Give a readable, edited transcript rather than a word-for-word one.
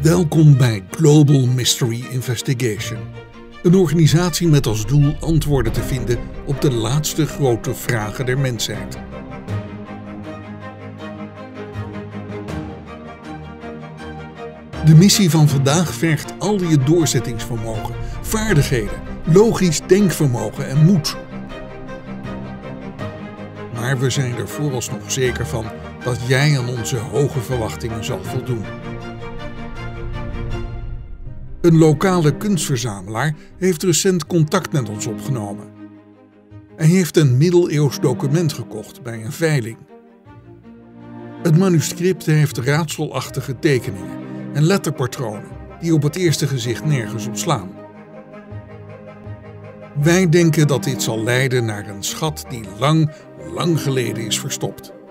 Welkom bij Global Mystery Investigation, een organisatie met als doel antwoorden te vinden op de laatste grote vragen der mensheid. De missie van vandaag vergt al je doorzettingsvermogen, vaardigheden, logisch denkvermogen en moed. Maar we zijn er vooralsnog zeker van dat jij aan onze hoge verwachtingen zal voldoen. Een lokale kunstverzamelaar heeft recent contact met ons opgenomen. Hij heeft een middeleeuws document gekocht bij een veiling. Het manuscript heeft raadselachtige tekeningen en letterpatronen die op het eerste gezicht nergens op slaan. Wij denken dat dit zal leiden naar een schat die lang geleden is verstopt.